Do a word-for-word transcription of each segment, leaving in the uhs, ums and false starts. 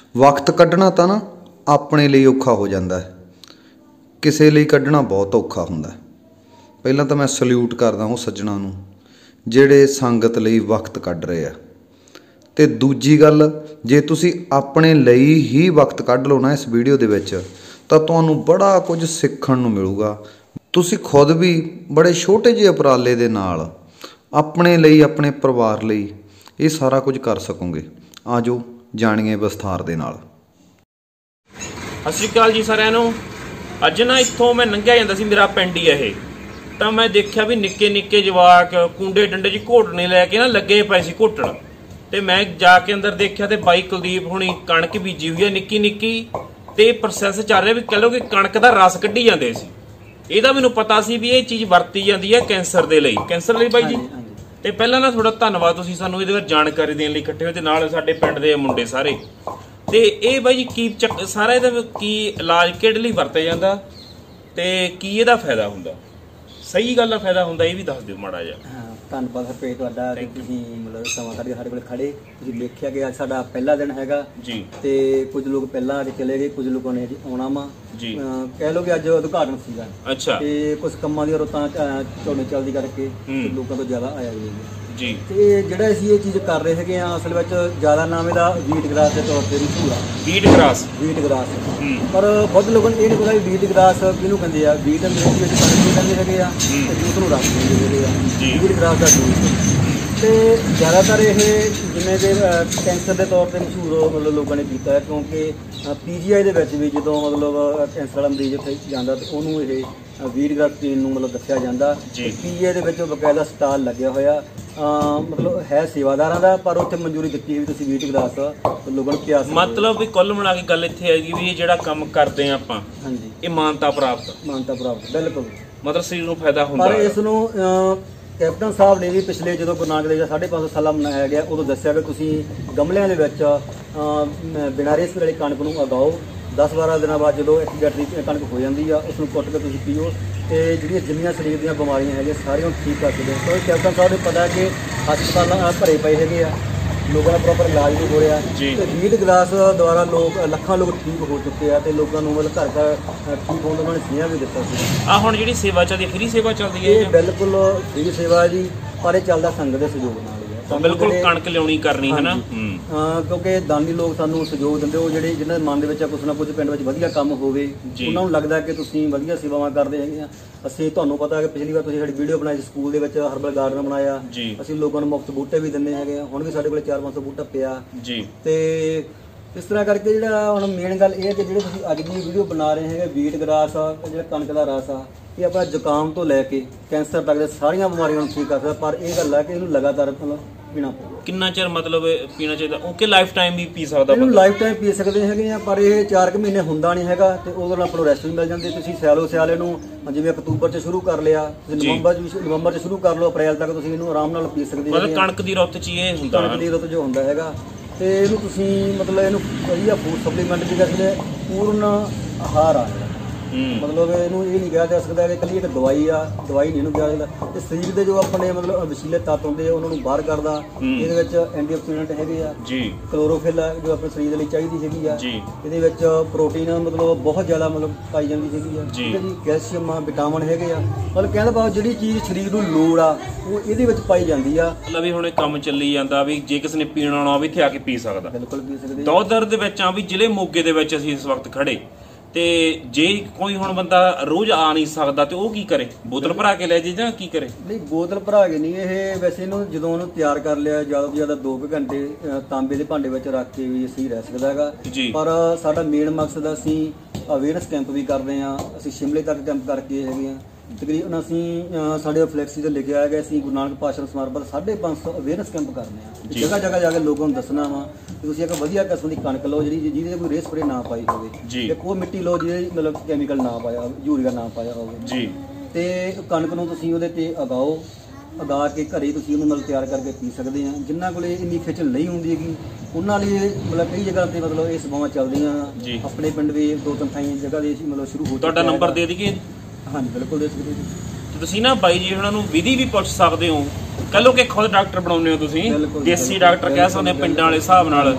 वक्त कढ़ना तो ना अपने लिए औखा हो जाता है, किसी लिए कढ़ना बहुत औखा हुंदा है। पहला तो मैं सल्यूट करदा वो सज्जणा नूं जिहड़े संगत लई वक्त कढ़ रहे आ, ते दूजी गल जे तुसी अपने ਲਈ ही वक्त कढ़ लो ना इस वीडियो दे विच तां तुहानूं बड़ा कुछ सीखण नूं मिलूगा। तुसी खुद भी बड़े छोटे ਜਿਹੇ उपराले दे नाल अपने ਲਈ अपने परिवार ਲਈ ये सारा कुछ कर सकोगे। आ जाओ जाणीए विस्तार दे नाल। सत श्री अकाल जी सारिਆਂ ਨੂੰ। ਅੱਜ ना इत्थों मैं लंघिया ਜਾਂਦਾ ਸੀ, मेरा पिंड ही ਇਹ ਤਾਂ मैं देखा भी निक्के निक्के जवाक कुंडे डंडे च घोटने लैके ना लगे पे सी घोटण, ते मैं जाके अंदर देखा ते बाई कुलदीप हुणी कणक बीजी हुई है निक्की निक्की, ते प्रोसैस चल रहा भी कह लो कि कणक दा रस कड्ढी जांदे सी। ਇਹਦਾ ਮੈਨੂੰ पता सी भी ये चीज़ वरती जाती है कैंसर दे लई। कैंसर लई बाई जी ਤੇ ਪਹਿਲਾਂ ਨਾ ਥੋੜਾ ਧੰਨਵਾਦ ਤੁਸੀਂ ਸਾਨੂੰ ਇਹਦੇ ਬਾਰੇ ਜਾਣਕਾਰੀ ਦੇਣ ਲਈ ਇਕੱਠੇ ਹੋਏ ਤੇ ਨਾਲ ਸਾਡੇ ਪਿੰਡ ਦੇ ਮੁੰਡੇ ਸਾਰੇ। ਤੇ ਇਹ ਬਾਈ ਜੀ ਕੀ ਸਾਰਾ ਇਹਦਾ ਕੀ ਇਲਾਜ ਕਿਹੜੇ ਲਈ ਵਰਤਿਆ ਜਾਂਦਾ ਤੇ ਕੀ ਇਹਦਾ ਫਾਇਦਾ ਹੁੰਦਾ? ਸਹੀ ਗੱਲ ਦਾ ਫਾਇਦਾ ਹੁੰਦਾ ਇਹ ਵੀ ਦੱਸ ਦਿਓ ਮਾੜਾ ਜਿਹਾ। ਹਾਂ ਧੰਨਵਾਦ ਹਰਪ੍ਰੀਤ ਤੁਹਾਡਾ ਕਿ ਤੁਸੀਂ ਮਤਲਬ ਸਮਾਂ ਕੱਢ ਕੇ ਸਾਡੇ ਕੋਲ ਖੜੇ। ਤੁਸੀਂ ਦੇਖਿਆ ਕਿ ਅੱਜ ਸਾਡਾ ਪਹਿਲਾ ਦਿਨ ਹੈਗਾ ਜੀ, ਤੇ ਕੁਝ ਲੋਕ ਪਹਿਲਾਂ ਆ ਕੇ ਚਲੇ ਗਏ, ਕੁਝ ਲੋਕਾਂ ਨੇ ਆਉਣਾ ਵਾ ਜੀ। ਕਹਿ ਲਓ ਕਿ ਅੱਜ ਉਦਘਾਟਨ ਸੀਗਾ। ਅੱਛਾ। ਤੇ ਕੁਝ ਕੰਮਾਂ ਦੀਆਂ ਰੁੱਤਾਂ ਝੋਨੇ ਚੱਲਦੀ ਕਰਕੇ ਲੋਕਾਂ ਤੋਂ ਜ਼ਿਆਦਾ ਆਇਆ ਵੀ ਜੀ। ਤੇ ਜਿਹੜਾ ਅਸੀਂ ਇਹ ਚੀਜ਼ ਕਰ ਰਹੇ ਹੈਗੇ ਆ ਅਸਲ ਵਿੱਚ ਜ਼ਿਆਦਾ ਨਾਮ ਇਹਦਾ ਵੀਟ ਗ੍ਰਾਸ ਦੇ ਤੌਰ ਤੇ ਮਸ਼ਹੂਰ ਆ। ਵੀਟ ਗ੍ਰਾਸ ਵੀਟ ਗ੍ਰਾਸ ਪਰ ਬਹੁਤ ਲੋਕਾਂ ਨੂੰ ਇਹ ਨਹੀਂ ਪਤਾ ਵੀ ਵੀਟ ਗ੍ਰਾਸ ਕਿਹਨੂੰ ਕਹਿੰਦੇ ਆ। ਵੀਟ ਅੰਗਰੇਜ਼ੀ ਵਿੱਚ ਕਣਕ ਨੂੰ ਕਹਿੰਦੇ ਹੈਗੇ ਆ ਤੇ ਜੂਸ ਨੂੰ ਰਸ ਕਹਿੰਦੇ ਹੈਗੇ ਆ। ਵੀਟ ਗ੍ਰਾਸ ਦਾ ਜੂਸ ਤੇ ਜ਼ਿਆਦਾਤਰ ਇਹ ਜਿਵੇਂ ਕਿ ਕੈਂਸਰ ਦੇ ਤੌਰ ਤੇ ਮਸ਼ਹੂਰ ਮਤਲਬ ਲੋਕਾਂ ਨੇ ਕੀਤਾ ਹੈ, ਕਿਉਂਕਿ ਪੀ ਜੀ ਆਈ ਦੇ ਵਿੱਚ ਵੀ ਜਦੋਂ ਮਤਲਬ ਕੈਂਸਰ ਵਾਲਾ ਮਰੀਜ਼ ਉੱਥੇ ਜਾਂਦਾ ਤਾਂ ਉਹਨੂੰ ਇਹ ਵੀਟ ਗ੍ਰਾਸ ਪੀਣ ਨੂੰ ਮਤਲਬ ਦੱਸਿਆ ਜਾਂਦਾ। ਪੀ ਜੀ ਆਈ ਦੇ ਵਿੱਚ ਬਕਾਇਦਾ ਸਟਾਲ ਲੱਗਿਆ ਹੋਇਆ ਮਤਲਬ ਹੈ ਸੇਵਾਦਾਰਾਂ ਦਾ, ਪਰ ਉੱਥੇ ਮਨਜ਼ੂਰੀ ਦਿੱਤੀ ਵੀ ਤੁਸੀਂ ਵੀਟ ਗ੍ਰਾਸ ਲੋਕਾਂ ਨੂੰ ਪਿਆ ਸਕਦੇ। ਮਤਲਬ ਵੀ ਕੁੱਲ ਮਿਲਾ ਕੇ ਗੱਲ ਇੱਥੇ ਆਏਗੀ ਵੀ ਇਹ ਜਿਹੜਾ ਕੰਮ ਕਰਦੇ ਆ ਆਪਾਂ ਹਾਂਜੀ ਇਹ ਮਾਨਤਾ ਪ੍ਰਾਪਤ ਮਾਨਤਾ ਪ੍ਰਾਪਤ ਬਿਲਕੁਲ ਮਤਲਬ ਸਰੀਰ ਨੂੰ ਫਾਇਦਾ ਹੁੰਦਾ। ਪਰ ਇਸ ਨੂੰ ਕੈਪਟਨ ਸਾਹਿਬ ਨੇ ਵੀ ਪਿਛਲੇ ਜਦੋਂ ਗੁਰੂ ਨਾਨਕ ਦੇਵ ਜੀ ਸਾਢੇ ਪੰਜ ਸੌ ਸਾਲਾ ਮਨਾਇਆ ਗਿਆ ਉਦੋਂ ਦੱਸਿਆ ਕਿ ਤੁਸੀਂ ਗਮਲਿਆਂ ਦੇ ਵਿੱਚ ਬਿਨਾਂ ਰੇਸ ਵਾਲੀ ਕਣਕ ਨੂੰ ਉਗਾਓ। ਦਸ ਬਾਰਾਂ ਦਿਨਾਂ ਬਾਅਦ ਜਦੋਂ ਇੱਕ ਗੈਟਰੀ ਕਣਕ ਹੋ ਜਾਂਦੀ ਆ ਉਸ ਨੂੰ ਕੁੱਟ ਕੇ ਤੁਸੀਂ ਪੀਓ ਤੇ ਜਿਹੜੀਆਂ ਜਿੰਨੀਆਂ ਸਰੀਰ ਦੀਆਂ ਬਿਮਾਰੀਆਂ ਹੈਗੀਆਂ ਸਾਰੀਆਂ ਠੀਕ ਕਰ ਸਕਦੇ ਹੋ। ਕਿਉਂਕਿ ਕੈਪਟਨ ਸਾਹਿਬ ਨੂੰ ਪਤਾ ਕਿ ਹਸਪਤਾਲਾਂ ਭਰੇ ਪਏ ਹੈਗੇ ਆ, ਲੋਕਾਂ ਦਾ ਪ੍ਰੋਪਰ ਇਲਾਜ ਨਹੀਂ ਹੋ ਰਿਹਾ ਤੇ ਵੀਟ ਗਲਾਸ ਦੁਆਰਾ ਲੋਕ ਲੱਖਾਂ ਲੋਕ ਠੀਕ ਹੋ ਚੁੱਕੇ ਆ ਤੇ ਲੋਕਾਂ ਨੂੰ ਮਤਲਬ ਘਰ ਘਰ ਠੀਕ ਹੋਣ ਦਾ ਉਹਨਾਂ ਨੇ ਸੁਨੇਹਾ ਵੀ ਦਿੱਤਾ ਸੀ। ਆ ਹੁਣ ਜਿਹੜੀ ਸੇਵਾ ਚੱਲਦੀ ਫ੍ਰੀ ਸੇਵਾ ਚੱਲਦੀ ਹੈ ਇਹ ਬਿਲਕੁਲ ਫ੍ਰੀ ਸੇਵਾ ਜੀ, ਪਰ ਇਹ ਚੱਲਦਾ ਸੰਗਤ ਦੇ ਸਹਿਯੋਗ ਨਾਲ। ਬਿਲਕੁਲ ਕਣਕ ਲਿਆਉਣੀ ਕਰਨੀ ਹੈ ਨਾ ਹਾਂ, ਕਿਉਂਕਿ ਦਾਨੀ ਲੋਕ ਸਾਨੂੰ ਸਹਿਯੋਗ ਦਿੰਦੇ ਉਹ ਜਿਹੜੇ ਜਿਹਨਾਂ ਦੇ ਮਨ ਦੇ ਵਿੱਚ ਕੁਛ ਨਾ ਕੁਛ ਪਿੰਡ ਵਿੱਚ ਵਧੀਆ ਕੰਮ ਹੋਵੇ ਉਹਨਾਂ ਨੂੰ ਲੱਗਦਾ ਕਿ ਤੁਸੀਂ ਵਧੀਆ ਸੇਵਾਵਾਂ ਕਰਦੇ ਹੈਗੇ ਆ। ਅਸੀਂ ਤੁਹਾਨੂੰ ਪਤਾ ਕਿ ਪਿਛਲੀ ਵਾਰ ਤੁਸੀਂ ਸਾਡੀ ਵੀਡੀਓ ਬਣਾਈ ਸੀ ਸਕੂਲ ਦੇ ਵਿੱਚ ਹਰਬਲ ਗਾਰਡਨ ਬਣਾਇਆ, ਅਸੀਂ ਲੋਕਾਂ ਨੂੰ ਮੁਫਤ ਬੂਟੇ ਵੀ ਦਿੰਦੇ ਹੈਗੇ ਆ। ਹੁਣ ਵੀ ਸਾਡੇ ਕੋਲ ਚਾਰ ਪੰਜ ਸੌ ਬੂਟਾ ਪਿਆ ਜੀ। ਤੇ ਇਸ ਤਰ੍ਹਾਂ ਕਰਕੇ ਜਿਹੜਾ ਹੁਣ ਮੇਨ ਗੱਲ ਇਹ ਹੈ ਕਿ ਜਿਹੜੇ ਤੁਸੀਂ ਅੱਜ ਦੀ ਵੀਡੀਓ ਬਣਾ ਰਹੇ ਹੈਗੇ ਵੀਟ ਗ੍ਰਾਸ ਆ ਜਿਹੜਾ ਕਣਕ ਦਾ ਰਸ ਆ ਇਹ ਆਪਣਾ ਜ਼ੁਕਾਮ ਤੋਂ ਲੈ ਕੇ ਕੈਂਸਰ ਤੱਕ ਦੇ ਸਾਰੀਆਂ ਬਿਮਾਰੀਆਂ ਨੂੰ ਠੀਕ ਕਰ ਸਕਦਾ। ਪਰ ਇਹ ਗੱਲ ਹੈ ਕਿ ਇਹਨੂੰ ਲਗਾਤਾਰ ਪੀਣਾ ਪਊਗਾ। ਕਿੰਨਾ ਚਿਰ ਮਤਲਬ ਪੀਣਾ ਚਾਹੀਦਾ? ਓਕੇ ਲਾਈਫ ਟਾਈਮ ਵੀ ਪੀ ਸਕਦਾ ਇਹਨੂੰ ਲਾਈਫ ਟਾਈਮ ਪੀ ਸਕਦੇ ਹੈਗੇ ਆ, ਪਰ ਇਹ ਚਾਰ ਕੁ ਮਹੀਨੇ ਹੁੰਦਾ ਨਹੀਂ ਹੈਗਾ ਤੇ ਉਹਦੇ ਨਾਲ ਆਪਾਂ ਨੂੰ ਰੈਸਟ ਵੀ ਮਿਲ ਜਾਂਦੀ। ਤੁਸੀਂ ਸਿਆਲੋ ਸਿਆਲੇ ਨੂੰ ਜਿਵੇਂ ਅਕਤੂਬਰ 'ਚ ਸ਼ੁਰੂ ਕਰ ਲਿਆ, ਤੁਸੀਂ ਨਵੰਬਰ 'ਚ ਨਵੰਬਰ 'ਚ ਸ਼ੁਰੂ ਕਰ ਲਓ, ਅਪ੍ਰੈਲ ਤੱਕ ਤੁਸੀਂ ਇਹਨੂੰ ਆਰਾਮ ਨਾਲ ਪੀ ਸਕਦੇ ਹੋ। ਮਤਲਬ ਕਣਕ ਦੀ ਰੁੱਤ 'ਚ ਇਹ ਹੁੰਦਾ ਕਣਕ ਦੀ ਰੁੱਤ ਜੋ ਹੁੰਦਾ ਹੈਗਾ ਤੇ ਇਹਨੂੰ ਤੁਸੀਂ ਮਤਲਬ ਇਹਨੂੰ ਵਧੀਆ ਫੂਡ ਸਪਲੀਮੈਂਟ ਵੀ ਕਹਿੰਦੇ ਪੂਰਨ ਆਹਾਰ ਆ ਮਤਲਬ ਇਹਨੂੰ ਇਹ ਨਹੀਂ ਕਿਹਾ ਜਾ ਸਕਦਾ ਕਿ ਇਕੱਲੀ ਇੱਕ ਦਵਾਈ ਆ, ਦਵਾਈ ਨਹੀਂ ਇਹਨੂੰ ਕਿਹਾ ਜਾਂਦਾ। ਤੇ ਸਰੀਰ ਦੇ ਜੋ ਆਪਣੇ ਮਤਲਬ ਵਸੀਲੇ ਤੱਤ ਹੁੰਦੇ ਆ ਉਹਨਾਂ ਨੂੰ ਬਾਹਰ ਕੱਢਦਾ। ਇਹਦੇ ਵਿੱਚ ਐਂਟੀਆਕਸੀਡੈਂਟ ਹੈਗੇ ਆ ਜੀ, ਕਲੋਰੋਫਿਲ ਜੋ ਆਪਣੇ ਸਰੀਰ ਦੇ ਲਈ ਚਾਹੀਦੀ ਹੈਗੀ ਆ ਜੀ। ਇਹਦੇ ਵਿੱਚ ਪ੍ਰੋਟੀਨ ਮਤਲਬ ਬਹੁਤ ਜ਼ਿਆਦਾ ਮਤਲਬ ਪਾਈ ਜਾਂਦੀ ਹੈਗੀ ਆ ਠੀਕ ਹੈ ਜੀ। ਕੈਲਸ਼ੀਅਮ ਆ, ਵਿਟਾਮਿਨ ਹੈਗੇ ਆ, ਮਤਲਬ ਕਹਿੰਦਾ ਭਾਵ ਜਿਹੜੀ ਚੀਜ਼ ਸਰੀਰ ਨੂੰ ਲੋੜ ਆ ਉਹ ਇਹਦੇ ਵਿੱਚ ਪਾਈ ਜਾਂਦੀ ਆ। ਮਤਲਬ ਵੀ ਹੁਣ ਇਹ ਕੰਮ ਚੱਲੀ ਜਾਂਦਾ ਵੀ ਜੇ ਕਿਸੇ ਨੇ ਪੀਣਾ ਆਉਣਾ ਵੀ ਇੱਥੇ ਆ ਕੇ ਪੀ ਸਕਦਾ। ਬਿਲਕੁਲ ਪੀ ਸਕਦੇ। ਦੌਦਰ ਦੇ ਵਿੱਚ ਆ ਵੀ ਜ਼ਿਲ੍ਹੇ ਮੋਗੇ ਦੇ ਵਿੱਚ ਅਸੀਂ ਇਸ ਵਕਤ ਖੜੇ ਤੇ ਜੇ ਕੋਈ ਹੁਣ ਬੰਦਾ ਰੋਜ਼ ਆ ਨਹੀਂ ਸਕਦਾ ਤੇ ਉਹ ਕੀ ਕਰੇ? ਬੋਤਲ ਭਰਾ ਕੇ ਲੈ ਜੇ ਜਾਂ ਕੀ ਕਰੇ? ਨਹੀਂ ਬੋਤਲ ਭਰਾ ਕੇ ਨਹੀਂ, ਇਹ ਵੈਸੇ ਇਹਨੂੰ ਜਦੋਂ ਉਹਨੂੰ ਤਿਆਰ ਕਰ ਲਿਆ ਜ਼ਿਆਦਾ ਤੋਂ ਜ਼ਿਆਦਾ ਦੋ ਕੁ ਘੰਟੇ ਤਾਂਬੇ ਦੇ ਭਾਂਡੇ ਵਿੱਚ ਰੱਖ ਕੇ ਵੀ ਅਸੀਂ ਰਹਿ ਸਕਦਾ ਹੈਗਾ। ਪਰ ਸਾਡਾ ਮੇਨ ਮਕਸਦ ਅਸੀਂ ਅਵੇਅਰਨੈਸ ਕੈਂਪ ਵੀ ਕਰਦੇ ਹਾਂ। ਅਸੀਂ ਸ਼ਿਮਲੇ ਤੱਕ ਕੈਂਪ ਕਰਕੇ ਹੈਗੇ ਹਾਂ ਤਕਰੀਬਨ। ਅਸੀਂ ਸਾਡੇ ਫਲੈਕਸੀ 'ਤੇ ਲਿਖਿਆ ਹੈਗਾ ਅਸੀਂ ਗੁਰੂ ਨਾਨਕ ਪਾਤਸ਼ਾਹ ਸਮਰਪਿਤ ਸਾਢੇ ਪੰਜ ਸੌ ਅਵੇਅਰਨੈਸ ਕੈਂਪ ਕਰਨੇ ਆ। ਜਗ੍ਹਾ ਜਗ੍ਹਾ ਜਾ ਕੇ ਲੋਕਾਂ ਨੂੰ ਦੱਸਣਾ ਵਾ ਕਿ ਤੁਸੀਂ ਇੱਕ ਵਧੀਆ ਕਿਸਮ ਦੀ ਕਣਕ ਲਓ ਜਿਹੜੀ ਜਿਹਦੇ ਕੋਈ ਰੇਹ ਸਪਰੇ ਨਾ ਪਾਈ ਹੋਵੇ, ਇੱਕ ਉਹ ਮਿੱਟੀ ਲਓ ਜਿਹਦੇ ਮਤਲਬ ਕੈਮੀਕਲ ਨਾ ਪਾਇਆ ਯੂਰੀਆ ਨਾ ਪਾਇਆ ਹੋਵੇ ਜੀ। ਤੇ ਕਣਕ ਨੂੰ ਤੁਸੀਂ ਉਹਦੇ 'ਤੇ ਉਗਾਓ, ਉਗਾ ਕੇ ਘਰੇ ਤੁਸੀਂ ਉਹਨੂੰ ਮਤਲਬ ਤਿਆਰ ਕਰਕੇ ਪੀ ਸਕਦੇ ਆ। ਜਿਨ੍ਹਾਂ ਕੋਲ ਇੰਨੀ ਖੇਚਲ ਨਹੀਂ ਹੁੰਦੀ ਹੈਗੀ ਉਹਨਾਂ ਲਈ ਮਤਲਬ ਕਈ ਜਗ੍ਹਾ 'ਤੇ ਮਤਲਬ ਇਹ ਸੇਵਾਵਾਂ ਚੱਲਦੀਆਂ। ਆਪਣੇ ਪਿੰਡ ਵੀ ਦੋ ਤਿੰਨ ਥਾਈਂ ਜਗ੍ਹਾ ਦੇ ਮਤਲਬ ਸ਼ੁਰੂ ਹੋ। ਤੁਹਾਡਾ ਨੰਬਰ ਦੇ ਦਈਏ? ਹਾਂਜੀ ਬਿਲਕੁਲ ਦੇ ਸਕਦੇ ਜੀ। ਤੁਸੀਂ ਨਾ ਬਾਈ ਜੀ ਉਹਨਾਂ ਨੂੰ ਵਿਧੀ ਵੀ ਪੁੱਛ ਸਕਦੇ ਹੋ। ਕਹ ਲਓ ਕਿ ਖੁਦ ਡਾਕਟਰ ਬਣਾਉਂਦੇ ਹੋ ਤੁਸੀਂ, ਦੇਸੀ ਡਾਕਟਰ ਕਹਿ ਸਕਦੇ ਪਿੰਡਾਂ ਵਾਲੇ ਹਿਸਾਬ ਨਾਲ,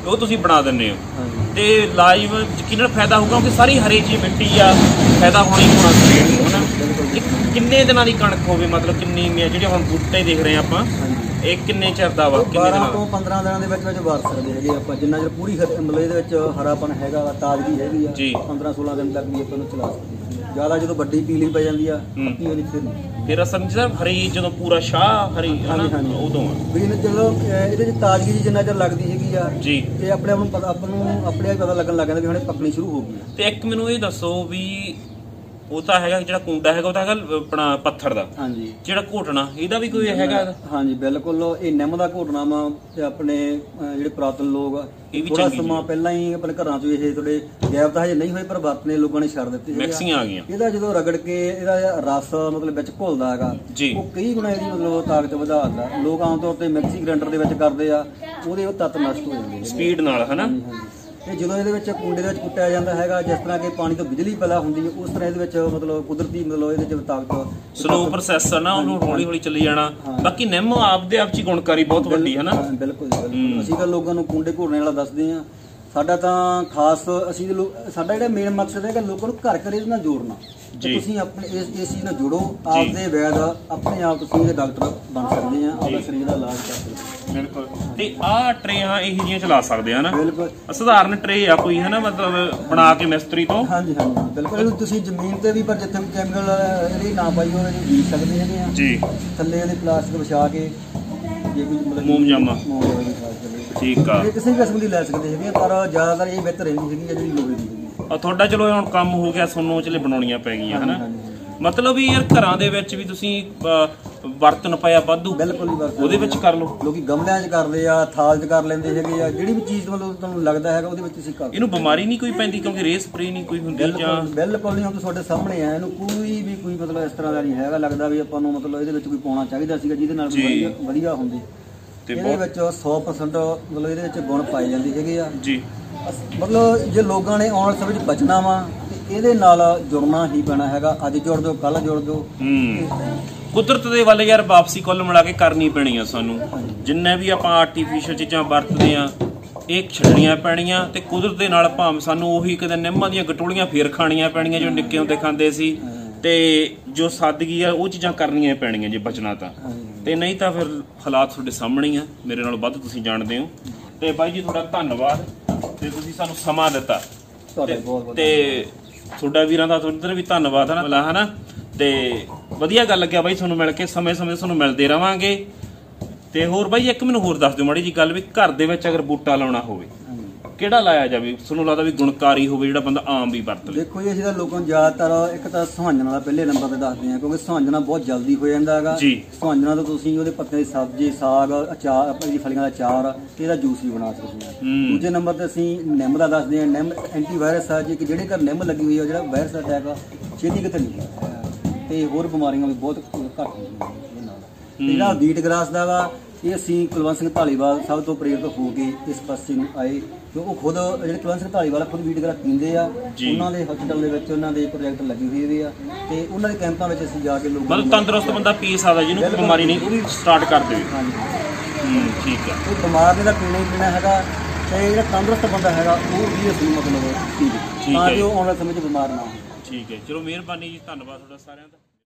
ਉਹ ਤੁਸੀਂ ਬਣਾ ਦਿੰਦੇ ਹੋ ਤੇ ਲਾਜ਼ਮ ਯਕੀਨਨ ਫਾਇਦਾ ਹੋਊਗਾ ਕਿ ਸਾਰੀ ਹਰੀ ਜੀ ਮਿੱਟੀ ਆ, ਫਾਇਦਾ ਹੋਣੀ ਹੋਣਾ ਸਰੀਰ ਨੂੰ ਹਨਾ। ਕਿੰਨੇ ਦਿਨਾਂ ਦੀ ਕਣਕ ਹੋਵੇ, ਮਤਲਬ ਕਿੰਨੀ ਜਿਹੜੇ ਹੁਣ ਬੂਟੇ ਦੇਖ ਰਹੇ ਆਪਾਂ, ਇਹ ਕਿੰਨੇ ਚਿਰ ਦਾ ਵਾ? ਕਿੰਨੇ ਬਾਰਾਂ ਤੋਂ ਪੰਦਰਾਂ ਦਿਨਾਂ ਦੇ ਵਿੱਚ ਵਿੱਚ ਵਾਰ ਸਕਦੇ ਹੈਗੇ ਆਪਾਂ, ਜਿੰਨਾ ਚਿਰ ਪੂਰੀ ਮਤਲਬ ਇਹਦੇ ਵਿੱਚ ਹਰਾਪਨ ਹੈਗਾ ਵਾ, ਤਾਜ਼ਗੀ ਹੈਗੀ ਆ, ਪੰਦਰਾਂ ਸੋਲਾਂ ਦਿਨ ਤੱਕ ਵੀ ਆਪਾਂ ਨੂੰ ਚਲਾ ਸਕਦੇ। ਜ਼ਿਆਦਾ ਜਦੋਂ ਵੱਡੀ ਪੀਲੀ ਪੈ ਜਾਂਦੀ ਆ ਪੱਕੀ ਹੋਣੀ ਫਿਰ ਨਹੀਂ, ਫਿਰ ਸਮਝਦਾ ਹਰੀ ਜਦੋਂ ਪੂਰਾ ਸ਼ਾਹ ਹਰੀ ਹਨਾ ਉਦੋਂ ਵੀ ਚਲੋ ਇਹਦੇ ਚ ਤਾਜ਼ਗੀ ਜੀ ਜਿੰਨਾ ਚਿਰ ਲੱਗਦੀ ਹੈਗੀ ਆ ਜੀ, ਤੇ ਆਪਣੇ ਆਪ ਨੂੰ ਪਤਾ ਆਪਾਂ ਨੂੰ ਆਪਣੇ ਆਪ ਪਤਾ ਲੱਗਣ ਲੱਗ ਜਾਂਦਾ ਵੀ ਹੁਣੇ ਪੱਕਣੀ ਸ਼ੁਰੂ ਹੋ ਗਈ। ਤੇ ਇੱਕ ਮੈਨੂੰ ਇਹ ਦੱਸੋ ਵੀ ਉਹ ਤਾਂ ਹੈਗਾ ਜਿਹੜਾ ਕੁੰਡਾ ਹੈਗਾ ਉਹ ਤਾਂ ਹੈਗਾ ਆਪਣਾ ਪੱਥਰ ਦਾ, ਹਾਂਜੀ, ਜਿਹੜਾ ਘੋਟਣਾ ਇਹਦਾ ਵੀ ਕੋਈ ਹੈਗਾ? ਹਾਂਜੀ ਬਿਲਕੁਲ, ਇਹ ਨਿੰਮ ਦਾ ਘੋਟਣਾ ਵਾ ਤੇ ਆਪਣੇ ਜਿਹੜੇ ਪੁਰਾਤਨ ਲੋਕ ਥੋੜਾ ਸਮਾਂ ਪਹਿਲਾਂ ਹੀ ਆਪਣੇ ਘਰਾਂ 'ਚ ਇਹ ਥੋੜੇ ਗੈਪ ਤਾਂ ਹਜੇ ਨਹੀਂ ਹੋਏ ਪਰ ਵਰਤਨੇ ਲੋਕਾਂ ਨੇ ਛੱਡ ਦਿੱਤੇ, ਮਿਕਸੀਆਂ ਆ ਗਈਆਂ। ਇਹਦਾ ਜਦੋਂ ਰਗੜ ਕੇ ਇਹਦਾ ਰਸ ਮਤਲਬ ਵਿੱਚ ਘੁਲਦਾ ਹੈਗਾ ਉਹ ਕਈ ਗੁਣਾ ਇਹਦੀ ਮਤਲਬ ਤਾਕਤ ਵਧਾ ਦਿੰਦਾ। ਲੋਕ ਆਮ ਤੌਰ ਤੇ ਮਿਕਸੀ ਗ੍ਰਾਈਂਡਰ ਦੇ ਵਿੱਚ ਕਰਦੇ ਆ, ਉਹਦੇ ਉਹ ਤੱਤ ਨਸ਼ਟ ਹੋ ਜਾਂਦੇ ਸਪੀਡ ਨਾਲ ਹਨਾ। ਤੇ ਜਦੋਂ ਇਹਦੇ ਵਿੱਚ ਕੁੰਡੇ ਦੇ ਵਿੱਚ ਕੁੱਟਿਆ ਜਾਂਦਾ ਹੈਗਾ, ਜਿਸ ਤਰ੍ਹਾਂ ਕਿ ਪਾਣੀ ਤੋਂ ਬਿਜਲੀ ਪੈਦਾ ਹੁੰਦੀ ਹੈ ਉਸ ਤਰ੍ਹਾਂ ਇਹਦੇ ਵਿੱਚ ਮਤਲਬ ਕੁਦਰਤੀ ਮਤਲਬ ਇਹਦੇ ਵਿੱਚ ਤਾਕਤ ਸਲੋ ਪ੍ਰੋਸੈਸ ਹੈ ਨਾ, ਉਹਨੂੰ ਹੌਲੀ ਹੌਲੀ ਚੱਲੀ ਜਾਣਾ। ਬਾਕੀ ਨਿੰਮ ਆਪਦੇ ਆਪ 'ਚ ਗੁਣਕਾਰੀ ਬਹੁਤ ਵੱਡੀ ਹੈ ਨਾ। ਬਿਲਕੁਲ ਬਿਲਕੁਲ, ਅਸੀਂ ਤਾਂ ਲੋਕਾਂ ਨੂੰ ਕੁੰਡੇ ਘੋੜਨੇ ਵਾਲਾ ਦੱਸਦੇ ਹਾਂ। ਸਾਡਾ ਤਾਂ ਖਾਸ ਅਸੀਂ ਸਾਡਾ ਜਿਹੜਾ ਮੇਨ ਮਕਸਦ ਹੈਗਾ ਲੋਕਾਂ ਨੂੰ ਘਰ ਘਰ ਇਹਦੇ ਨਾਲ ਜੋੜਨਾ। ਤੁਸੀਂ ਆਪਣੇ ਇਸ ਇਸ ਚੀਜ਼ ਨਾਲ ਜੁੜੋ, ਆਪਦੇ ਵੈਦ ਆਪਣੇ ਆਪ ਤੁਸੀਂ ਇਹਦੇ ਡਾਕਟਰ ਬਣ ਸਕਦੇ ਆ, ਆਪਣਾ ਸਰੀਰ ਦਾ ਇਲਾਜ ਕਰ ਸਕਦੇ ਆ। ਬਿਲਕੁਲ, ਤੇ ਆਹ ਟਰੇਆਂ ਇਹੋ ਜਿਹੀਆਂ ਚਲਾ ਸਕਦੇ ਆ ਨਾ? ਬਿਲਕੁਲ, ਸਧਾਰਨ ਟਰੇ ਆ ਕੋਈ ਹੈ ਨਾ, ਮਤਲਬ ਬਣਾ ਕੇ ਮਿਸਤਰੀ ਤੋਂ। ਹਾਂਜੀ ਹਾਂਜੀ ਬਿਲਕੁਲ, ਇਹਨੂੰ ਤੁਸੀਂ ਜ਼ਮੀਨ ਤੇ ਵੀ ਪਰ ਜਿੱਥੇ ਵੀ ਕੈਮੀਕਲ ਇਹਦੀ ਨਾ ਪਾਈ ਹੋਵੇ ਬੀਜ ਸਕਦੇ ਹੈਗੇ ਆ ਜੀ। ਥੱਲੇ ਇਹਦੇ ਪਲਾਸਟਿਕ ਵਿਛਾ ਕੇ ਜੇ ਕੋਈ ਮਤਲਬ ਮੋਮਜਾਮਾ ਠੀਕ ਆ, ਇਹ ਕਿਸੇ ਵੀ ਕਿਸਮ ਦੀ ਲੈ ਸਕਦੇ ਹੈਗੇ, ਪਰ ਜ਼ਿਆਦਾਤਰ ਇਹ ਬਿਹਤਰ ਰਹਿੰਦੀ ਹੈਗੀ ਜਿਹੜੀ ਲੋਹੇ ਦੀ ਹੈਗੀ। ਤੁਹਾਡਾ ਚਲੋ ਹੁਣ ਕੰਮ ਹੋ ਗਿਆ, ਸੋਨੂੰ ਚਲੇ ਬਣਾਉਣੀਆਂ ਪੈ ਗਈਆਂ ਹਨਾ। ਮਤਲਬ ਵੀ ਯਾਰ ਘਰਾਂ ਦੇ ਵਿੱਚ ਵੀ ਤੁਸੀਂ ਬਰਤਨ ਪਿਆ ਵਾਧੂ, ਬਿਲਕੁਲ ਉਹਦੇ ਵਿੱਚ ਕਰ ਲਓ। ਲੋਕੀ ਗਮਲਿਆਂ 'ਚ ਕਰਦੇ ਆ, ਥਾਲ 'ਚ ਕਰ ਲੈਂਦੇ ਹੈਗੇ ਆ, ਜਿਹੜੀ ਵੀ ਚੀਜ਼ ਮਤਲਬ ਤੁਹਾਨੂੰ ਲੱਗਦਾ ਹੈਗਾ ਉਹਦੇ ਵਿੱਚ ਤੁਸੀਂ ਕਰ। ਇਹਨੂੰ ਬਿਮਾਰੀ ਨਹੀਂ ਕੋਈ ਪੈਂਦੀ ਕਿਉਂਕਿ ਰੇ ਸਪਰੇ ਨਹੀਂ ਕੋਈ ਹੁੰਦੀ ਜਾਂ? ਬਿਲਕੁਲ ਨਹੀਂ, ਹੁਣ ਤੁਹਾਡੇ ਸਾਹਮਣੇ ਆ, ਇਹਨੂੰ ਕੋਈ ਵੀ ਕੋਈ ਮਤਲਬ ਇਸ ਤਰ੍ਹਾਂ ਦਾ ਨਹੀਂ ਹੈਗਾ ਲੱਗਦਾ ਵੀ ਆਪਾਂ ਨੂੰ ਮਤਲਬ ਇਹਦੇ ਵਿੱਚ ਕੋਈ ਪਾਉਣਾ ਚਾਹੀਦਾ ਸੀਗਾ ਜਿਹਦੇ ਨਾਲ ਵਧੀਆ ਵਧੀਆ ਹੁੰਦੀ। ਇਹਦੇ ਵਿੱਚ ਸੌ ਪਰਸੈਂਟ ਮਤਲਬ ਇਹਦੇ ਵਿੱਚ ਗੁਣ ਪਾਏ ਜਾਂਦੇ ਹੈਗੇ ਆ ਜੀ। ਮਤਲਬ ਜੇ ਲੋਕਾਂ ਨੇ ਆਉਣ ਵਾਲੇ ਸਮੇਂ 'ਚ ਬਚਣਾ ਵਾ ਤੇ ਇਹਦੇ ਨਾਲ ਜੁੜਨਾ ਹੀ ਪੈਣਾ ਹੈਗਾ। ਅੱਜ ਜੁੜ ਦਿਓ, ਕੱਲ ਜੁੜ ਦਿਓ। ਕੁਦਰਤ ਦੇ ਵੱਲ ਯਾਰ ਵਾਪਸੀ ਕੁੱਲ ਮਿਲਾ ਕੇ ਕਰਨੀ ਪੈਣੀ ਆ ਸਾਨੂੰ। ਜਿੰਨੇ ਵੀ ਆਪਾਂ ਆਰਟੀਫੀਸ਼ੀਅਲ ਚੀਜ਼ਾਂ ਵਰਤਦੇ ਆ ਇਹ ਛੱਡਣੀਆਂ ਪੈਣੀਆਂ, ਤੇ ਕੁਦਰਤ ਦੇ ਨਾਲ ਭਾਵੇਂ ਸਾਨੂੰ ਉਹੀ ਕਦੇ ਨਿੰਮਾਂ ਦੀਆਂ ਗਟੋਲੀਆਂ ਫੇਰ ਖਾਣੀਆਂ ਪੈਣੀਆਂ ਜੋ ਨਿੱਕੇ ਹੁੰਦੇ ਖਾਂਦੇ ਸੀ, ਤੇ ਜੋ ਸਾਦਗੀ ਆ ਉਹ ਚੀਜ਼ਾਂ ਕਰਨੀਆਂ ਪੈਣੀਆਂ ਜੇ ਬਚਣਾ ਤਾਂ। ਤੇ ਨਹੀਂ ਤਾਂ ਫਿਰ ਹਾਲਾਤ ਤੁਹਾਡੇ ਸਾਹਮਣੇ ਆ, ਮੇਰੇ ਨਾਲੋਂ ਵੱਧ ਤੁਸੀਂ ਜਾਣਦੇ ਹੋ। ਤੇ ਬਾਈ ਜੀ ਤੁਹਾਡਾ ਧੰਨਵਾਦ, ਤੇ ਤੁਸੀਂ ਸਾਨੂੰ ਸਮਾਂ ਦਿੱਤਾ, ਤੇ ਤੁਹਾਡਾ ਵੀਰਾਂ ਦਾ ਤੁਹਾਡੇ ਵੀ ਧੰਨਵਾਦ ਹੈ ਨਾ ਹਨਾ। ਤੇ ਵਧੀਆ ਗੱਲ ਲੱਗਿਆ ਬਾਈ ਤੁਹਾਨੂੰ ਮਿਲ ਕੇ, ਸਮੇਂ ਸਮੇਂ ਤੁਹਾਨੂੰ ਮਿਲਦੇ ਰਵਾਂਗੇ। ਤੇ ਹੋਰ ਬਾਈ ਇੱਕ ਮੈਨੂੰ ਹੋਰ ਦੱਸ ਦਿਓ ਮਾੜੀ ਜੀ ਗੱਲ, ਵੀ ਘਰ ਦੇ ਵਿੱਚ ਅਗਰ ਬੂਟਾ ਲਾਉਣਾ ਹੋਵੇ ਕਿਹੜਾ ਲਾਇਆ ਜਾਵੇ ਤੁਹਾਨੂੰ ਲੱਗਦਾ ਵੀ ਗੁਣਕਾਰੀ ਹੋਵੇ ਜਿਹੜਾ ਬੰਦਾ ਆਮ ਵੀ ਵਰਤ ਲੇ? ਦੇਖੋ ਜੀ ਅਸੀਂ ਤਾਂ ਲੋਕਾਂ ਨੂੰ ਜ਼ਿਆਦਾਤਰ ਇੱਕ ਤਾਂ ਸੁਹਾਂਜਣਾ ਦਾ ਪਹਿਲੇ ਨੰਬਰ ਤੇ ਦੱਸਦੇ ਹਾਂ, ਕਿਉਂਕਿ ਸੁਹਾਂਜਣਾ ਬਹੁਤ ਜਲਦੀ ਹੋ ਜਾਂਦਾ ਹੈਗਾ ਜੀ। ਸੁਹਾਂਜਣਾ ਤੋਂ ਤੁਸੀਂ ਉਹਦੇ ਪੱਤੇ ਦੀ ਸਬਜ਼ੀ, ਸਾਗ, ਅਚਾਰ, ਆਪਣੀ ਫਲੀਆਂ ਦਾ ਅਚਾਰ ਤੇ ਇਹਦਾ ਜੂਸ ਵੀ ਬਣਾ ਸਕਦੇ ਹਾਂ। ਦੂਜੇ ਨੰਬਰ ਤੇ ਅਸੀਂ ਨਿੰਮ ਦਾ ਦੱਸਦੇ ਹਾਂ। ਨਿੰਮ ਐਂਟੀ ਵਾਇਰਸ ਆ ਜੀ, ਕਿ ਜਿਹੜੇ ਘਰ ਨਿੰਮ ਲੱਗੀ ਹੋਈ ਆ ਜਿਹੜਾ ਵਾਇਰਸ ਅਟੈਕ ਆ ਛੇਤੀ ਕਿਤੇ ਨਹੀਂ ਹੁੰਦਾ, ਤੇ ਹੋਰ ਬਿਮਾਰੀਆਂ ਵੀ ਬਹੁਤ ਘੱਟ ਹੁੰਦੀਆਂ ਇਹਦੇ ਨਾਲ। ਜਿਹੜਾ ਵੀਟ ਗਰਾਸ ਦਾ ਵਾ ਇਹ ਅਸੀਂ ਕੁਲਵੰਤ ਸਿੰਘ ਧਾਲੀਵਾਲ ਸਭ ਤੋਂ ਪ੍ਰੇਰਿਤ ਹੋ ਕੇ ਇਸ ਪਾਸੇ ਨੂੰ ਆਏ, ਕਿ ਉਹ ਖੁਦ ਜਿਹੜੇ ਕੁਲਵੰਤ ਸਿੰਘ ਧਾਲੀਵਾਲ ਖੁਦ ਵੀਟ ਗਰਾਸ ਪੀਂਦੇ ਆ। ਉਹਨਾਂ ਦੇ ਹਸਪਤਾਲ ਦੇ ਵਿੱਚ ਉਹਨਾਂ ਦੇ ਪ੍ਰੋਜੈਕਟ ਲੱਗੇ ਹੋਏ ਆ, ਤੇ ਉਹਨਾਂ ਦੇ ਕੈਂਪਾਂ ਵਿੱਚ ਅਸੀਂ ਜਾ ਕੇ ਲੋਕ ਮਤਲਬ ਤੰਦਰੁਸਤ ਬੰਦਾ ਪੀ ਸਕਦਾ ਜਿਹਨੂੰ ਕੋਈ ਬਿਮਾਰੀ ਨਹੀਂ, ਉਹ ਵੀ ਸਟਾਰਟ ਕਰ ਦੇਵੇ। ਹਾਂਜੀ ਠੀਕ ਆ, ਕੋਈ ਬਿਮਾਰ ਨੇ ਤਾਂ ਪੀਣਾ ਹੀ ਪੀਣਾ ਹੈਗਾ, ਤੇ ਜਿਹੜਾ ਤੰਦਰੁਸਤ ਬੰਦਾ ਹੈਗਾ ਉਹ ਵੀ ਅਸੀਂ ਮਤਲਬ ਪੀ ਤਾਂ ਕਿ ਉਹ ਆਉਣ ਵਾਲੇ ਸਮੇਂ 'ਚ ਬਿਮਾਰ ਨਾ ਹੋਵੇ। ਠੀਕ ਹੈ, ਚਲੋ ਮਿਹਰਬਾਨੀ ਜੀ, ਧੰਨਵਾਦ ਤੁਹਾਡਾ ਸਾਰਿਆਂ ਦਾ।